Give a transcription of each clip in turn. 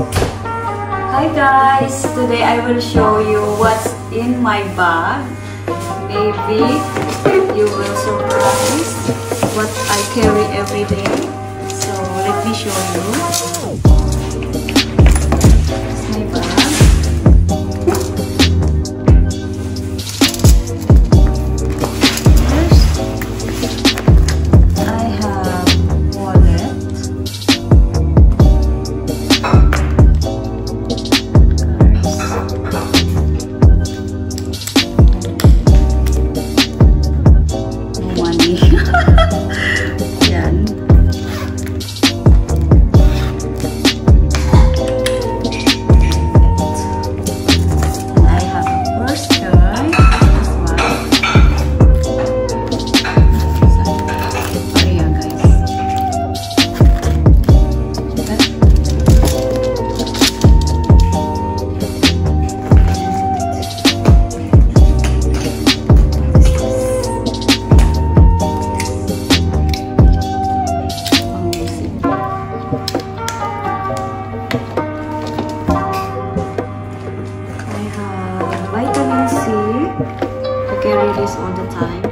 Hi guys! Today I will show you what's in my bag. Maybe you will surprise what I carry every day. So let me show you. It's my bag. I carry this all the time.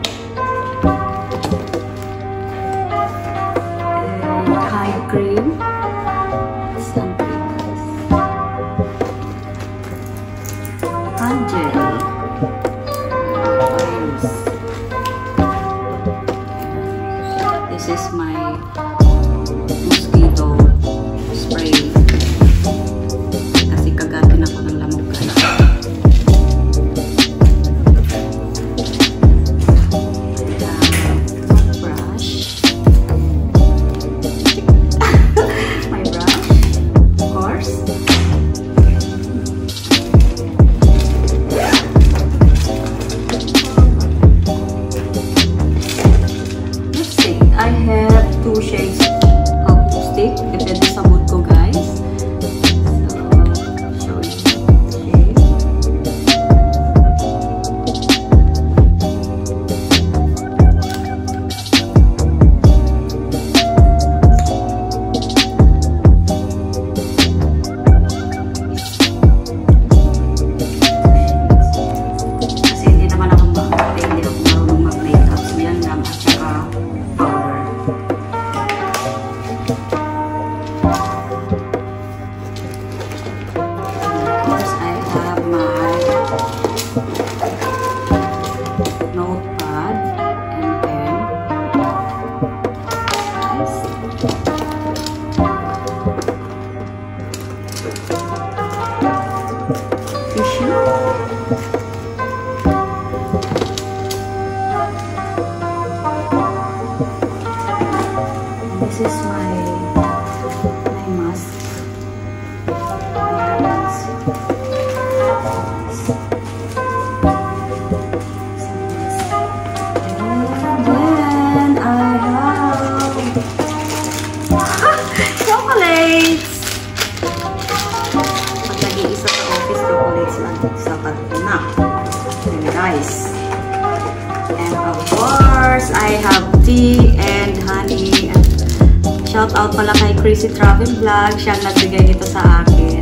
And hand cream. Sun cream, guys. Hand gel. Oils. This is my mosquito spray. Kasi kagatin ako ng lamok. I have 2 shades of lipstick, depende sa mood ko, guys. So, show you the shade. Kasi hindi naman ako hindi ako marunong mag-makeup. So, yan lang at saka notepad and pen. Nice. Tissue. This is my mask. Chocolates! Pag nag-iisa sa office, chocolates lang. Sapat na. And rice. And of course, I have tea and honey. Shout out pala kay Crazy Travel Vlog. Siya nagbigay nito sa akin.